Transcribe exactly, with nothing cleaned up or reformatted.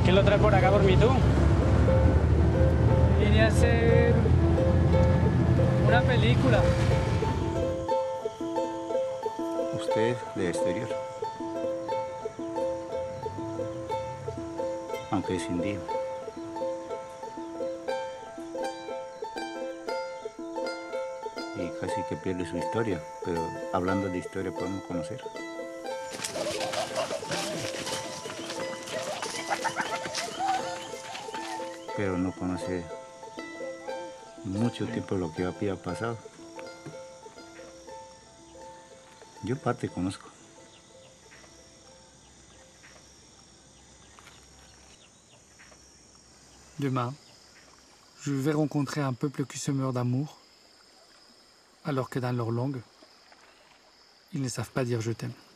¿Qué lo trae por acá por mí tú? Vine a hacer una película. Usted de exterior, aunque es indígena. Y casi que pierde su historia, pero hablando de historia podemos conocer. Pero no conoce mucho tiempo lo que había pasado. Yo parte conozco. Demain, je vais rencontrer un peuple qui se meurt d'amour, alors que dans leur langue, ils ne savent pas dire je t'aime.